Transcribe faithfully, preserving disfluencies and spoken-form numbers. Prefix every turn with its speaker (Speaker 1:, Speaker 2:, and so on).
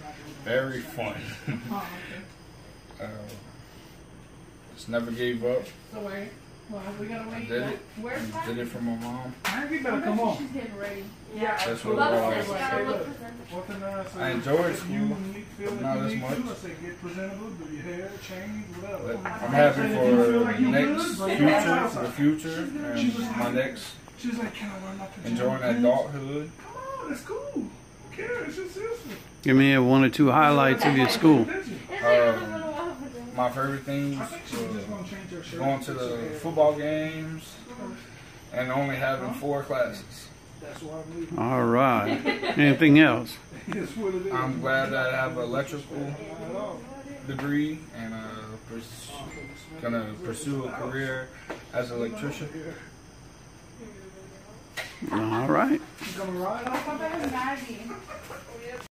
Speaker 1: Very fun.
Speaker 2: Oh, okay.
Speaker 1: uh, just never gave up.
Speaker 2: So wait. Well, we gotta wait.
Speaker 1: I did it.
Speaker 2: Where's
Speaker 1: I did it for my mom.
Speaker 3: Man, you better come on.
Speaker 2: She's getting ready.
Speaker 3: Yeah,
Speaker 1: That's what it
Speaker 2: Love
Speaker 1: was.
Speaker 2: says,
Speaker 3: Hey, look,
Speaker 2: presentable.
Speaker 3: what can I say?
Speaker 1: I enjoyed
Speaker 3: If
Speaker 1: school,
Speaker 3: you need- feel
Speaker 1: but
Speaker 3: like
Speaker 1: not
Speaker 3: you
Speaker 1: as
Speaker 3: need
Speaker 1: much.
Speaker 3: to, I say get presentable, do your hair, change, whatever.
Speaker 1: But I'm
Speaker 3: I'm
Speaker 1: happy
Speaker 3: saying if
Speaker 1: for
Speaker 3: you feel like
Speaker 1: the
Speaker 3: you
Speaker 1: next
Speaker 3: good, bring it
Speaker 1: future,
Speaker 3: out.
Speaker 1: for the future, and my next
Speaker 3: She's like, can I learn not to
Speaker 1: enjoying
Speaker 3: jump, please?
Speaker 1: adulthood.
Speaker 3: Come on, that's cool. Who cares? It's your sister.
Speaker 4: Give me one or two highlights of your school.
Speaker 1: Um, my favorite things
Speaker 3: I think she was just
Speaker 1: uh,
Speaker 3: gonna change her shirt.
Speaker 1: going to the football games and only having four classes.
Speaker 3: That's why I'm leaving.
Speaker 4: All right. Anything else?
Speaker 3: It's what it is.
Speaker 1: I'm glad that I have an electrical degree and uh, pers- gonna pursue a career as an electrician.
Speaker 4: All right.
Speaker 3: You gonna ride off?
Speaker 2: Maggie.